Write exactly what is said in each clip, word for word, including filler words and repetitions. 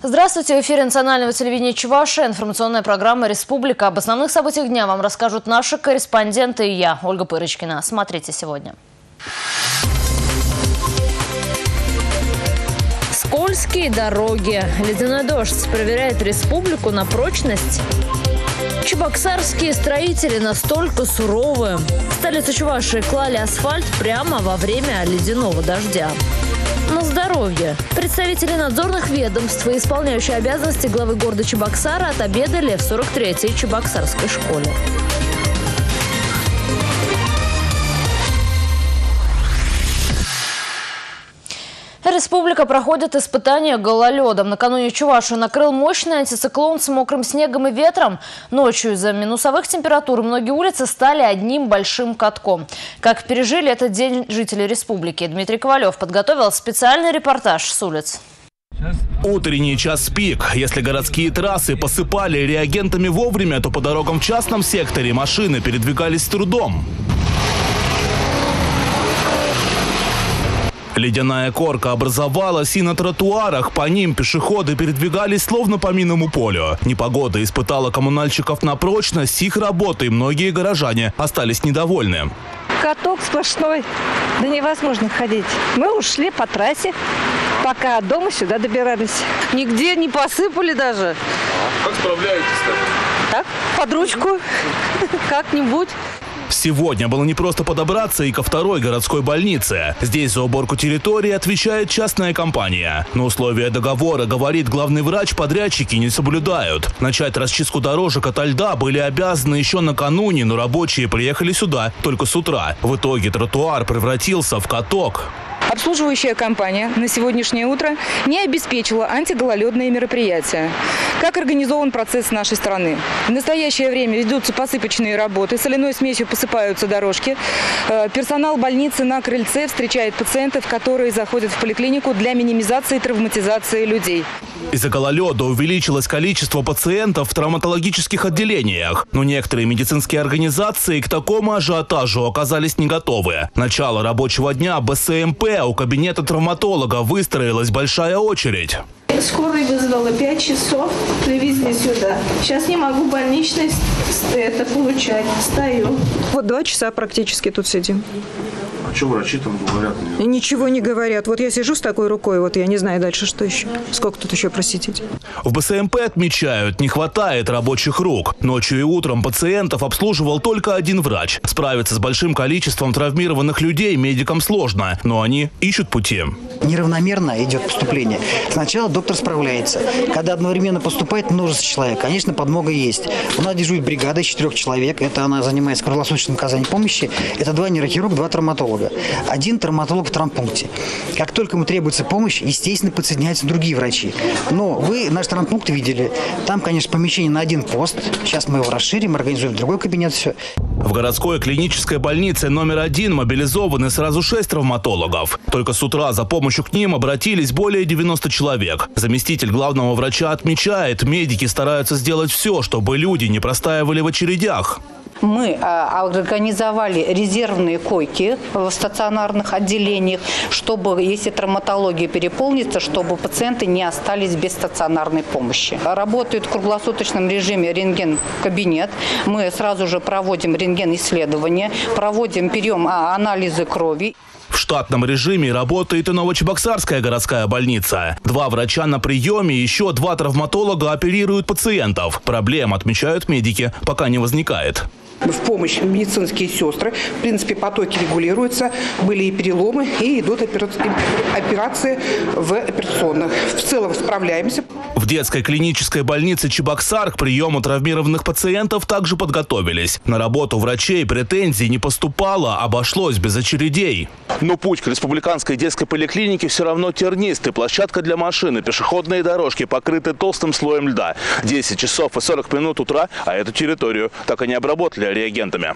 Здравствуйте! В эфире национального телевидения Чувашия. Информационная программа «Республика». Об основных событиях дня вам расскажут наши корреспонденты и я, Ольга Пырочкина. Смотрите сегодня. Скользкие дороги. Ледяной дождь проверяет республику на прочность. Чебоксарские строители настолько суровые. В столице Чувашии клали асфальт прямо во время ледяного дождя. На здоровье. Представители надзорных ведомств и исполняющие обязанности главы города Чебоксара отобедали в сорок третьей Чебоксарской школе. Республика проходит испытания гололедом. Накануне Чувашию накрыл мощный антициклон с мокрым снегом и ветром. Ночью из-за минусовых температур многие улицы стали одним большим катком. Как пережили этот день жители республики? Дмитрий Ковалев подготовил специальный репортаж с улиц. Утренний час пик. Если городские трассы посыпали реагентами вовремя, то по дорогам в частном секторе машины передвигались с трудом. Ледяная корка образовалась, и на тротуарах по ним пешеходы передвигались словно по минному полю. Непогода испытала коммунальщиков на прочность, их работой многие горожане остались недовольны. Каток сплошной, да невозможно ходить. Мы ушли по трассе, пока от дома сюда добирались. Нигде не посыпали даже. Как справляетесь-то? Так, под ручку, как-нибудь. Сегодня было непросто подобраться и ко второй городской больнице. Здесь за уборку территории отвечает частная компания. Но условия договора, говорит главный врач, подрядчики не соблюдают. Начать расчистку дорожек ото льда были обязаны еще накануне, но рабочие приехали сюда только с утра. В итоге тротуар превратился в каток. Обслуживающая компания на сегодняшнее утро не обеспечила антигололедные мероприятия. Как организован процесс с нашей стороны? В настоящее время ведутся посыпочные работы, соляной смесью посыпаются дорожки. Персонал больницы на крыльце встречает пациентов, которые заходят в поликлинику для минимизации травматизации людей. Из-за гололеда увеличилось количество пациентов в травматологических отделениях. Но некоторые медицинские организации к такому ажиотажу оказались не готовы. Начало рабочего дня Бэ Эс Эм Пэ у кабинета травматолога выстроилась большая очередь. Скорая вызвала пять часов, привезли сюда. Сейчас не могу больничный это получать. Стою. Вот два часа практически тут сидим. А что врачи там говорят? И ничего не говорят. Вот я сижу с такой рукой, вот я не знаю дальше, что еще. Сколько тут еще просидеть? В Бэ Эс Эм Пэ отмечают, не хватает рабочих рук. Ночью и утром пациентов обслуживал только один врач. Справиться с большим количеством травмированных людей медикам сложно, но они ищут пути. Неравномерно идет поступление. Сначала доктор справляется. Когда одновременно поступает множество человек, конечно, подмога есть. У нас дежурит бригада из четырех человек. Это она занимается круглосуточным оказанием помощи. Это два нейрохирурга, два травматолога. Один травматолог в травмпункте. Как только ему требуется помощь, естественно, подсоединяются другие врачи. Но вы наш травмпункт видели. Там, конечно, помещение на один пост. Сейчас мы его расширим, организуем другой кабинет. Все. В городской клинической больнице номер один мобилизованы сразу шесть травматологов. Только с утра за помощью к ним обратились более девяноста человек. Заместитель главного врача отмечает, медики стараются сделать все, чтобы люди не простаивали в очередях. Мы организовали резервные койки в стационарных отделениях, чтобы, если травматология переполнится, чтобы пациенты не остались без стационарной помощи. Работает в круглосуточном режиме рентген-кабинет. Мы сразу же проводим рентген-исследования, проводим, берем анализы крови. В штатном режиме работает и Новочебоксарская городская больница. Два врача на приеме, еще два травматолога оперируют пациентов. Проблем, отмечают медики, пока не возникает. В помощь медицинские сестры. В принципе, потоки регулируются. Были и переломы, и идут операции в операционных. В целом справляемся. В детской клинической больнице Чебоксар к приему травмированных пациентов также подготовились. На работу врачей претензий не поступало, обошлось без очередей. Но путь к республиканской детской поликлинике все равно тернистый. Площадка для машины, пешеходные дорожки покрыты толстым слоем льда. десять часов и сорок минут утра, а эту территорию так и не обработали реагентами.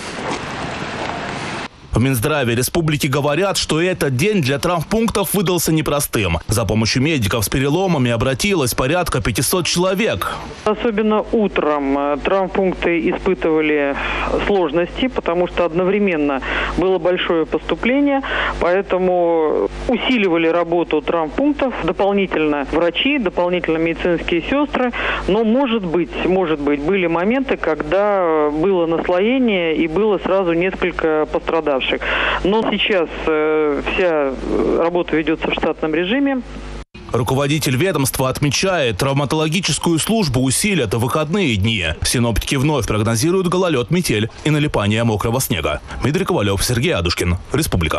В Минздраве республики говорят, что этот день для травмпунктов выдался непростым. За помощью медиков с переломами обратилось порядка пятисот человек. Особенно утром травмпункты испытывали сложности, потому что одновременно было большое поступление, поэтому усиливали работу травмпунктов, дополнительно врачи, дополнительно медицинские сестры. Но, может быть, может быть, были моменты, когда было наслоение и было сразу несколько пострадавших. Но сейчас э, вся работа ведется в штатном режиме. Руководитель ведомства отмечает, травматологическую службу усилят в выходные дни. Синоптики вновь прогнозируют гололед, метель и налипание мокрого снега. Дмитрий Ковалев, Сергей Адушкин. Республика.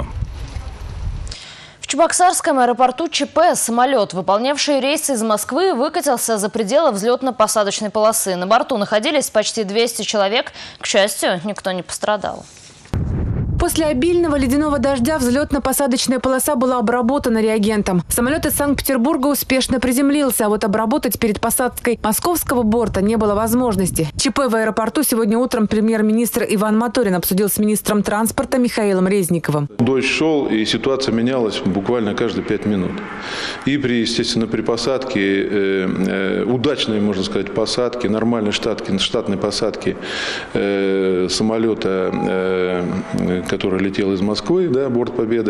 В Чебоксарском аэропорту ЧП самолет, выполнявший рейсы из Москвы, выкатился за пределы взлетно-посадочной полосы. На борту находились почти двести человек. К счастью, никто не пострадал. После обильного ледяного дождя взлетно-посадочная полоса была обработана реагентом. Самолет из Санкт-Петербурга успешно приземлился, а вот обработать перед посадкой московского борта не было возможности. ЧП в аэропорту сегодня утром премьер-министр Иван Моторин обсудил с министром транспорта Михаилом Резниковым. Дождь шел, и ситуация менялась буквально каждые пять минут. И при, естественно, при посадке, э, э, удачной, можно сказать, посадке, нормальной штатки, штатной посадке э, самолета, э, который летел из Москвы, да, борт «Победа».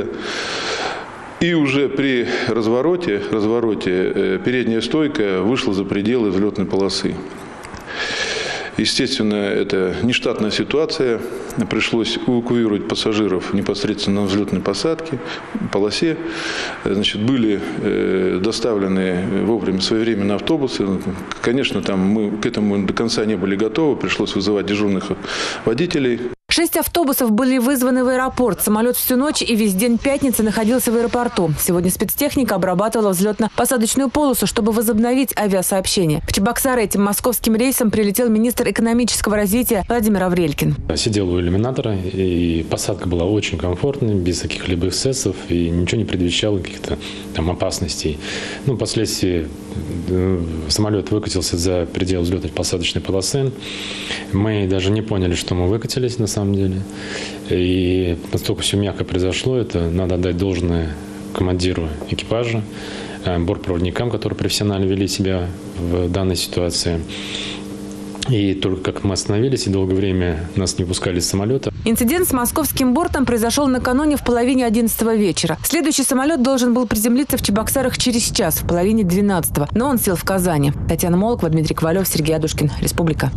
И уже при развороте, развороте э, передняя стойка вышла за пределы взлетной полосы. Естественно, это нештатная ситуация. Пришлось эвакуировать пассажиров непосредственно на взлетной посадке, полосе. Значит, были э, доставлены вовремя, своевременно автобусы. Конечно, там мы к этому до конца не были готовы. Пришлось вызывать дежурных водителей. Шесть автобусов были вызваны в аэропорт. Самолет всю ночь и весь день пятницы находился в аэропорту. Сегодня спецтехника обрабатывала взлетно-посадочную полосу, чтобы возобновить авиасообщение. В Чебоксары этим московским рейсом прилетел министр экономического развития Владимир Аврелькин. Сидел у иллюминатора, и посадка была очень комфортной, без каких-либо эксцессов, и ничего не предвещало каких-то там опасностей. Ну, впоследствии самолет выкатился за пределы взлетно-посадочной полосы. Мы даже не поняли, что мы выкатились на самом деле. И настолько все мягко произошло, это надо отдать должное командиру экипажа, бортпроводникам, которые профессионально вели себя в данной ситуации. И только как мы остановились, и долгое время нас не пускали с самолета. Инцидент с московским бортом произошел накануне в половине одиннадцатого вечера. Следующий самолет должен был приземлиться в Чебоксарах через час, в половине двенадцатого. Но он сел в Казани. Татьяна Молокова, Дмитрий Ковалев, Сергей Адушкин. Республика.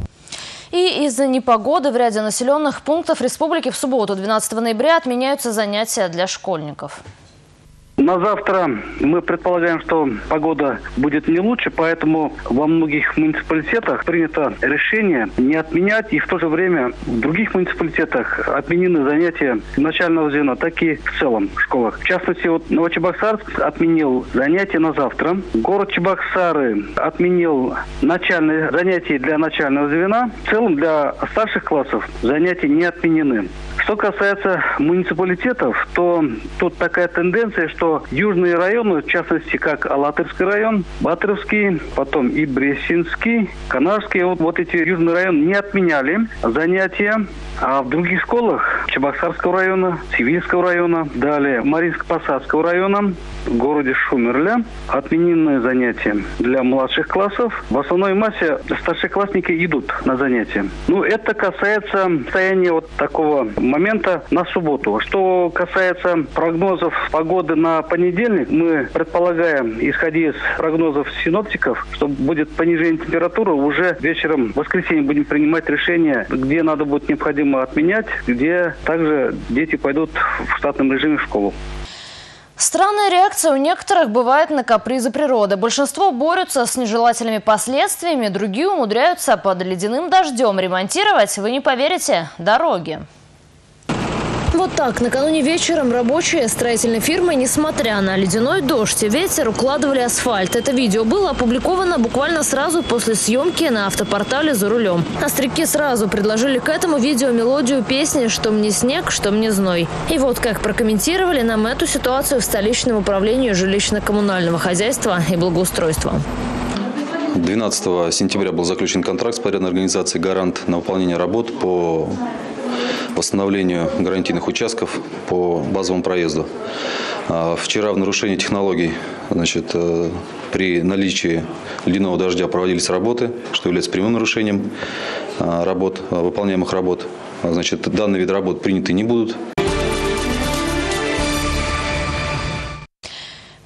И из-за непогоды в ряде населенных пунктов республики в субботу, двенадцатого ноября, отменяются занятия для школьников. На завтра мы предполагаем, что погода будет не лучше, поэтому во многих муниципалитетах принято решение не отменять, и в то же время в других муниципалитетах отменены занятия начального звена, так и в целом в школах. В частности, вот Новочебоксарск отменил занятия на завтра. Город Чебоксары отменил начальные занятия для начального звена. В целом для старших классов занятия не отменены. Что касается муниципалитетов, то тут такая тенденция, что южные районы, в частности, как Алатырский район, Батыровский, потом и Брестинский, Канарский, вот, вот эти южные районы не отменяли занятия. А в других школах Чебоксарского района, Сивильского района, далее Маринско-Посадского района, в городе Шумерле отменены занятия для младших классов. В основной массе старшеклассники идут на занятия. Ну, это касается состояния вот такого момента на субботу. Что касается прогнозов погоды на понедельник, мы предполагаем, исходя из прогнозов синоптиков, что будет понижение температуры. Уже вечером в воскресенье будем принимать решение, где надо будет необходимо отменять, где также дети пойдут в штатном режиме в школу. Странная реакция у некоторых бывает на капризы природы. Большинство борются с нежелательными последствиями, другие умудряются под ледяным дождем ремонтировать, вы не поверите, дороги. Вот так, накануне вечером рабочие строительной фирмы, несмотря на ледяной дождь и ветер, укладывали асфальт. Это видео было опубликовано буквально сразу после съемки на автопортале «За рулем». Остряки сразу предложили к этому видео мелодию песни «Что мне снег, что мне зной». И вот как прокомментировали нам эту ситуацию в столичном управлении жилищно-коммунального хозяйства и благоустройства. двенадцатого сентября был заключен контракт с подрядной организацией «Гарант» на выполнение работ по восстановлению гарантийных участков по базовому проезду. Вчера в нарушении технологий, значит, при наличии ледяного дождя проводились работы, что является прямым нарушением работ, выполняемых работ. Значит, данный вид работ приняты не будут.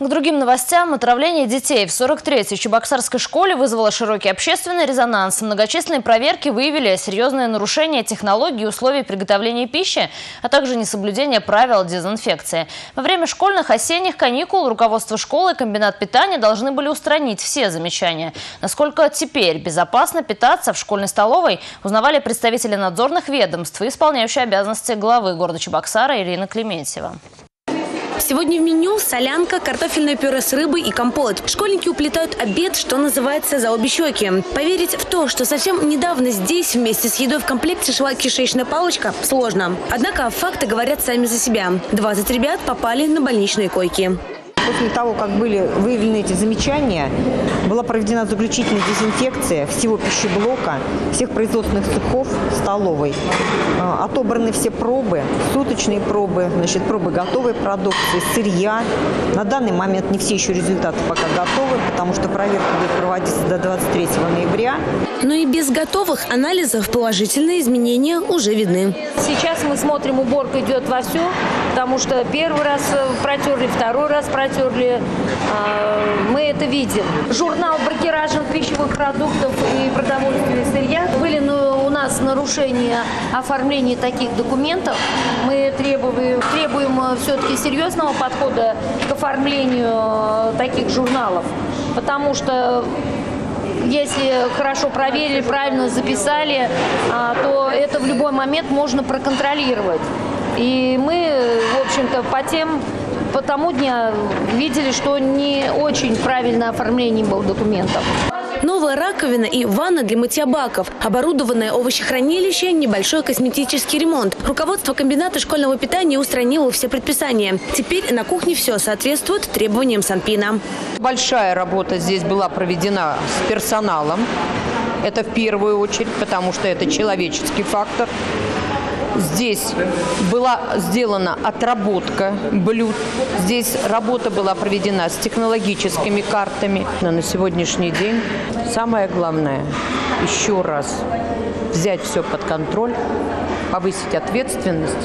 К другим новостям. Отравление детей в сорок третьей Чебоксарской школе вызвало широкий общественный резонанс. Многочисленные проверки выявили серьезные нарушения технологий и условий приготовления пищи, а также несоблюдение правил дезинфекции. Во время школьных осенних каникул руководство школы и комбинат питания должны были устранить все замечания. Насколько теперь безопасно питаться в школьной столовой, узнавали представители надзорных ведомств и исполняющие обязанности главы города Чебоксара Ирина Клементьева. Сегодня в меню солянка, картофельное пюре с рыбой и компот. Школьники уплетают обед, что называется, за обе щеки. Поверить в то, что совсем недавно здесь вместе с едой в комплекте шла кишечная палочка, сложно. Однако факты говорят сами за себя. двадцать ребят попали на больничные койки. После того, как были выявлены эти замечания, была проведена заключительная дезинфекция всего пищеблока, всех производственных цехов, столовой. Отобраны все пробы, суточные пробы, значит, пробы готовой продукции, сырья. На данный момент не все еще результаты пока готовы, потому что проверка будет проводиться до двадцать третьего ноября. Но и без готовых анализов положительные изменения уже видны. Сейчас мы смотрим, уборка идет вовсю, потому что первый раз протерли, второй раз протерли. Мы это видим. Журнал бракеражных пищевых продуктов и продовольственных сырья. Были у нас нарушения оформления таких документов. Мы требуем, требуем все-таки серьезного подхода к оформлению таких журналов, потому что если хорошо проверили, правильно записали, то это в любой момент можно проконтролировать. И мы, в общем-то, по тем, по тому дню видели, что не очень правильное оформление было документов. Новая раковина и ванна для мытья баков, оборудованное овощехранилище, небольшой косметический ремонт. Руководство комбината школьного питания устранило все предписания. Теперь на кухне все соответствует требованиям Санпина. Большая работа здесь была проведена с персоналом. Это в первую очередь, потому что это человеческий фактор. Здесь была сделана отработка блюд. Здесь работа была проведена с технологическими картами. Но на сегодняшний день самое главное – еще раз взять все под контроль, повысить ответственность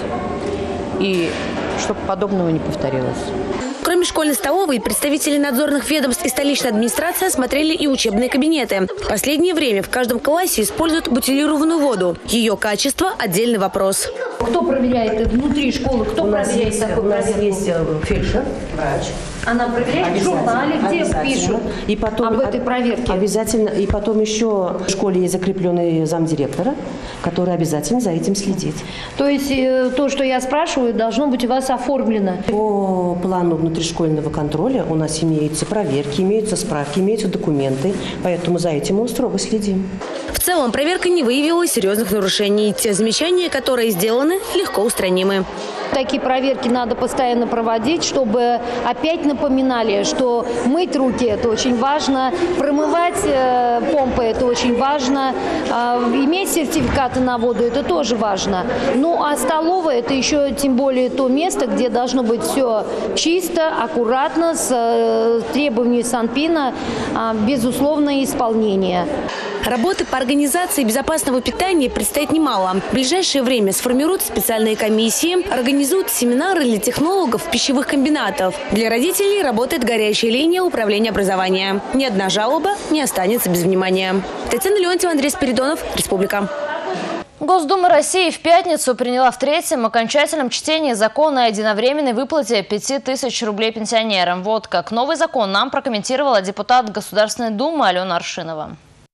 и чтобы подобного не повторилось. Кроме школьной столовой, представители надзорных ведомств и столичной администрации осмотрели и учебные кабинеты. В последнее время в каждом классе используют бутилированную воду. Ее качество – отдельный вопрос. Кто проверяет внутри школы? Кто у нас проверяет есть, такой У нас проверку? есть фельдшер, врач. Она проверяет в журнале, где пишут и потом, об этой проверке? Обязательно. И потом еще в школе есть закрепленный замдиректора, который обязательно за этим следит. То есть то, что я спрашиваю, должно быть у вас оформлено? По плану внутришкольного контроля у нас имеются проверки, имеются справки, имеются документы, поэтому за этим мы строго следим. В целом проверка не выявила серьезных нарушений. Те замечания, которые сделаны, легко устранимы. Такие проверки надо постоянно проводить, чтобы опять напоминали, что мыть руки – это очень важно, промывать э, помпы – это очень важно, э, иметь сертификаты на воду – это тоже важно. Ну а столовая – это еще тем более то место, где должно быть все чисто, аккуратно, с э, требованиями Санпина, э, безусловное исполнение. Работы по организации безопасного питания предстоит немало. В ближайшее время сформируют специальные комиссии, организуют семинары для технологов пищевых комбинатов. Для родителей работает горячая линия управления образования. Ни одна жалоба не останется без внимания. Татьяна Леонтьева, Андрей Спиридонов, Республика. Госдума России в пятницу приняла в третьем окончательном чтении закона о единовременной выплате пяти тысяч рублей пенсионерам. Вот как новый закон нам прокомментировала депутат Государственной Думы Алена Аршинова.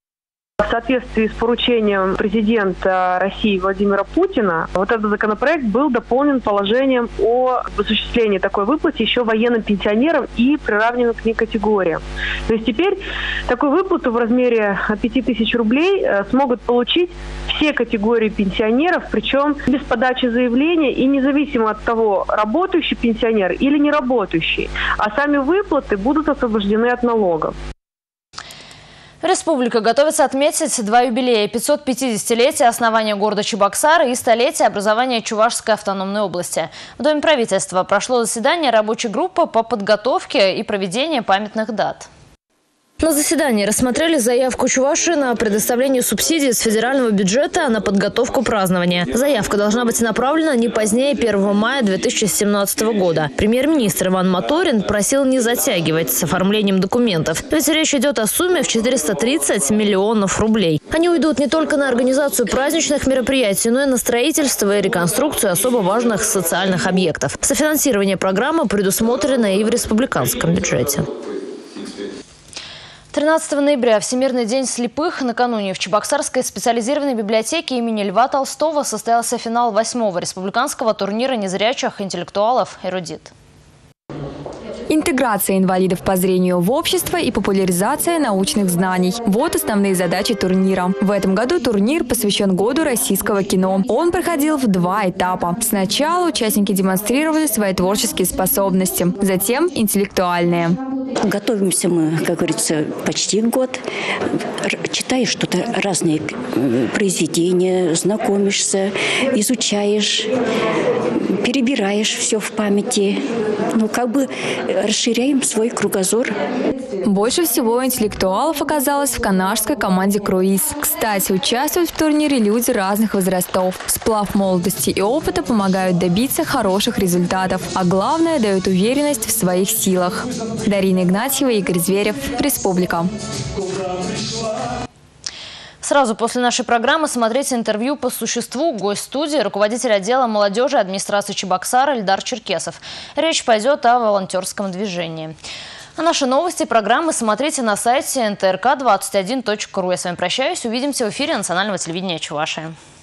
В соответствии с поручением президента России Владимира Путина, вот этот законопроект был дополнен положением о осуществлении такой выплаты еще военным пенсионерам и приравненным к ней категориям. То есть теперь такую выплату в размере пяти тысяч рублей смогут получить все категории пенсионеров, причем без подачи заявления и независимо от того, работающий пенсионер или не работающий. А сами выплаты будут освобождены от налогов. Республика готовится отметить два юбилея – пятьсот пятидесятилетие основания города Чебоксары и столетие образования Чувашской автономной области. В Доме правительства прошло заседание рабочей группы по подготовке и проведению памятных дат. На заседании рассмотрели заявку Чувашии на предоставление субсидий с федерального бюджета на подготовку празднования. Заявка должна быть направлена не позднее первого мая две тысячи семнадцатого года. Премьер-министр Иван Моторин просил не затягивать с оформлением документов. Ведь речь идет о сумме в четыреста тридцать миллионов рублей. Они уйдут не только на организацию праздничных мероприятий, но и на строительство и реконструкцию особо важных социальных объектов. Софинансирование программы предусмотрено и в республиканском бюджете. тринадцатого ноября, Всемирный день слепых. Накануне в Чебоксарской специализированной библиотеке имени Льва Толстого состоялся финал восьмого республиканского турнира незрячих интеллектуалов «Эрудит». Интеграция инвалидов по зрению в общество и популяризация научных знаний. Вот основные задачи турнира. В этом году турнир посвящен году российского кино. Он проходил в два этапа. Сначала участники демонстрировали свои творческие способности, затем интеллектуальные. Готовимся мы, как говорится, почти год. Читаешь что-то, разные произведения, знакомишься, изучаешь, перебираешь все в памяти. Ну, как бы расширяем свой кругозор. Больше всего интеллектуалов оказалось в канадской команде «Круиз». Кстати, участвуют в турнире люди разных возрастов. Сплав молодости и опыта помогают добиться хороших результатов, а главное – дают уверенность в своих силах. Дарина Игнатьева, Игорь Зверев, Республика. Сразу после нашей программы смотрите интервью по существу. Гость студии – руководитель отдела молодежи администрации Чебоксара Эльдар Черкесов. Речь пойдет о волонтерском движении. А наши новости и программы смотрите на сайте эн тэ эр ка двадцать один точка ру. Я с вами прощаюсь. Увидимся в эфире национального телевидения Чувашии.